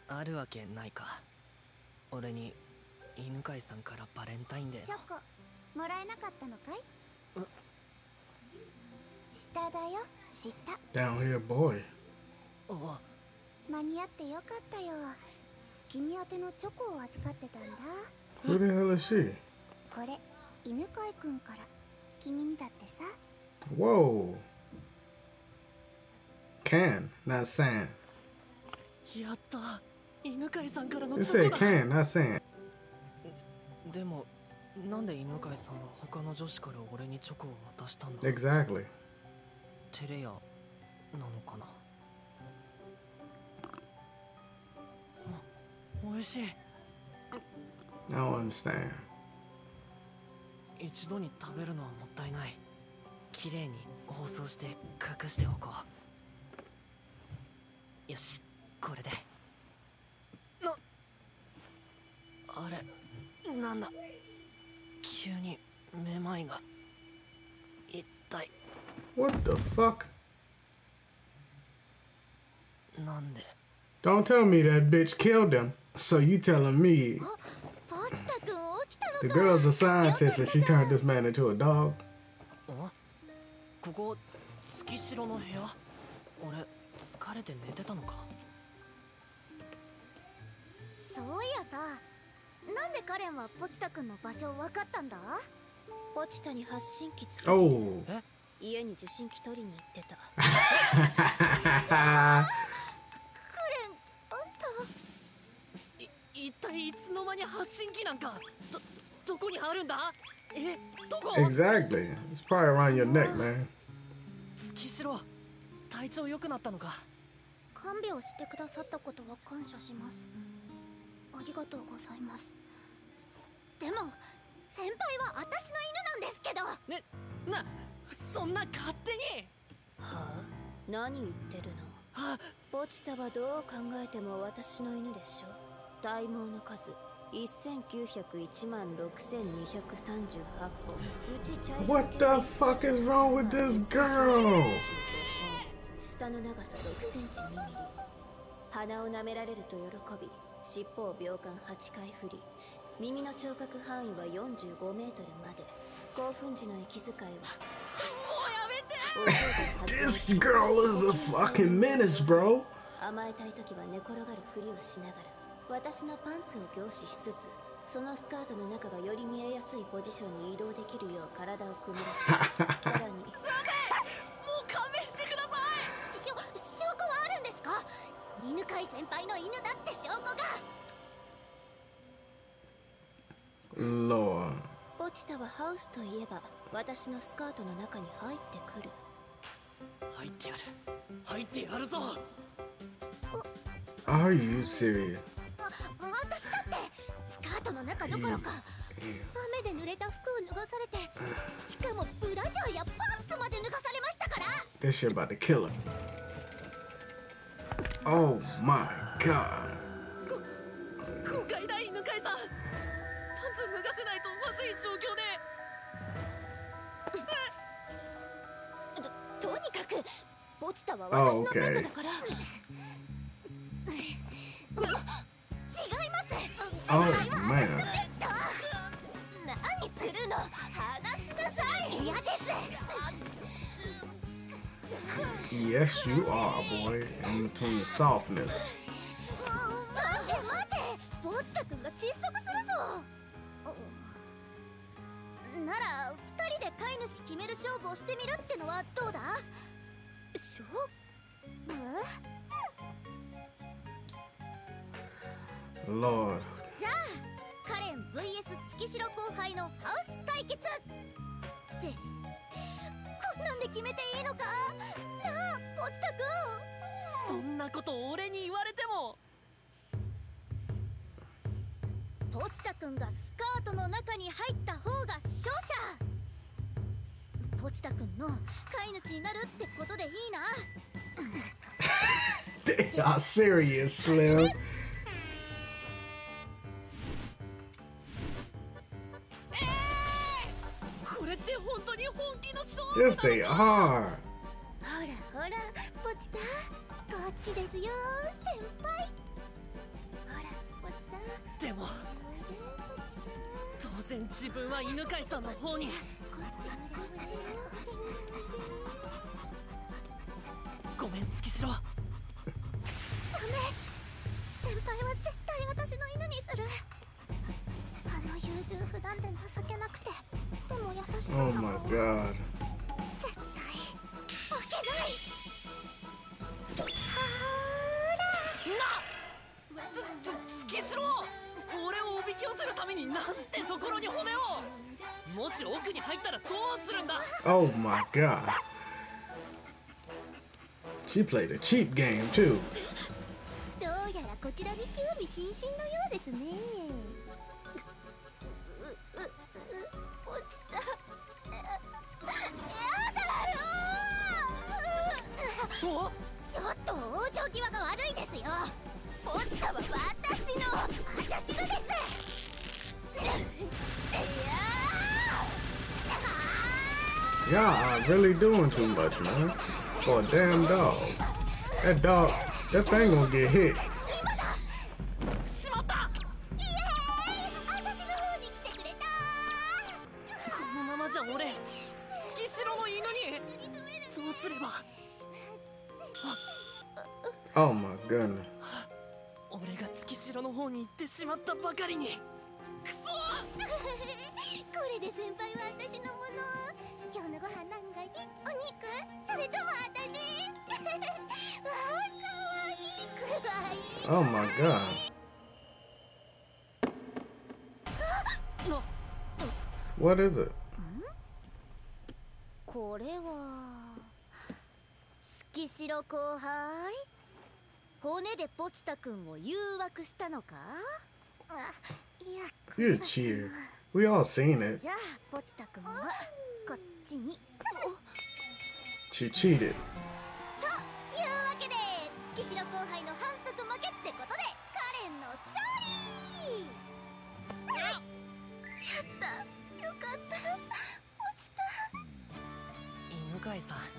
あるわけないか。俺に犬飼さんからバレンタインデーのチョコもらえなかったのかい？下だよ、下。 Down here, boy. お間に合ってよかったよ。君宛てのチョコを預かってたんだ。 Who the hell is she? これ犬飼くんから君にだってさ。 Whoa. Can, not San. やった、犬飼さんからの They チョ said コだ。 can, not San. でもなんで犬飼さんは他の女子から俺にチョコを渡したんだ？ Exactly. テレヤなのかな。おいしい。 I don't understand. 一度に食べるのはもったいない。綺麗に包装して隠しておこう。よし、これで。あれ、なんだ。急にめまいが痛い。 What the fuck? なんで？ Don't tell me that bitch killed him. So you telling me ポチタくん起きたのか。 the girl's a scientist and she turned this man into a dog? ここ月城の部屋？俺疲れて寝てたのか？ そういやさ、なんでカレンはポチタくんの場所分かったんだ？ ポチタに発信機つけて Oh. 家に受信機取りに行ってた。 一体いつの間に発信機なんか。どこにあるんだ？どこ？ Exactly. It's probably around your neck, man. 月城、体調良くなったのか？ 看病してくださったことは感謝します。ありがとうございます。でも先輩は私の犬なんですけど。 そんな勝手に。 はあ？何言ってるの？ポチタはどう考えても私の犬でしょ。体毛の数1901万6238本。うち茶色 What the fuck is wrong with this girl? 下の長さ6センチ2ミリ。鼻を舐められると喜び、尻尾を秒間8回振り、耳の聴覚範囲は45メートルまで。興奮時の息遣いは This girl is a fucking menace, bro. 甘えたい時は寝転がるふりをしながら、私のパンツを凝視しつつ、そのスカートの中がより見えやすいポジションに移動できるよう体を組み出す。さらにもう勘弁してください。 証拠はあるんですか？犬飼先輩の犬だって証拠が。 Lord. ポチタはハウスといえば私のスカートの中に入ってくる。 入ってやる。入ってやるぞ。 Are you serious? 私だってスカートの中どころか雨で濡れた服を脱がされて、しかもブラジャーやパンツまで脱がされましたから。 This shit about to kill her. Oh my god. 誤解だ、犬飼さん。パンツ脱がせないとまずい状況で。 とにかくポチタは私のペットだから。 違います。 Oh 先輩は man. 私のペット。何するの？話しなさい。嫌です。 Yes, you are, boy. In between the softness. 待て待て、ポチタ君が窒息するぞ。なら2人で飼い主決める勝負をしてみるってのはどうだ？勝負？ Lord. じゃあカレン vs 月城後輩のハウス対決ってこんなんで決めていいのかなあ、ポチタ君。 そんなこと俺に言われても。 ポチタ君がスカートの中に入った方が勝者。ポチタ君の飼い主になるってことでいいな。 They are serious, Slim. これって本当に本気の勝 Yes, 負 they なのか？ are. ほらほら、ポチタこっちですよ先輩。 でも当然自分は犬飼さんの方に。ごめん月城。 ダメ。先輩は絶対私の犬にする。あの優柔不断で情けなくて、でも優しそう Oh な my 顔。 god. 絶対負けない。 月城、俺をおびき寄せるためになんてところに骨を。もし奥に入ったらどうするんだ。 Oh my god. She played a cheap game too. どうやらこちらに興味津々のようですね。落ちた。やだよ。 おちょっと往生際が悪いですよ。落ちたは私のです。 Y'all are really doing too much, man. For a damn dog. That dog, that thing gonna get hit. しまった。 イエーイ、私の方に来てくれた。 このままじゃ俺月城の犬に。そうすれば Oh my goodness. 俺が月城の方に行ってしまったばかりに。クソ。 これで先輩は私のもの。今日のご飯何がいい？お肉？それとも私？わあ、かわいい。 Oh my god. な What is it? これは月城後輩、骨でポチタ君を誘惑したのか？いや、 You cheater. We all seen it. じゃあポチタ君はこっちに。 She cheated. というわけで月城後輩の反則負けってことでカレンの勝利。やった、よかった。落ちた。 犬飼さん